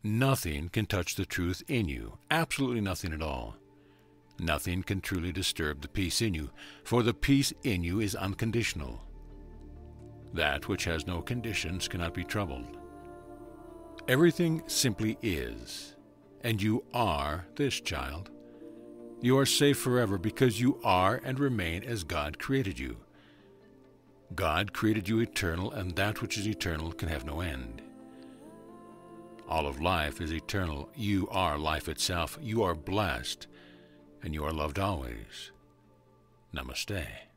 Nothing can touch the truth in you, absolutely nothing at all. Nothing can truly disturb the peace in you, for the peace in you is unconditional. That which has no conditions cannot be troubled. Everything simply is, and you are this child. You are safe forever because you are and remain as God created you. God created you eternal, and that which is eternal can have no end. All of life is eternal. You are life itself. You are blessed, and you are loved always. Namaste.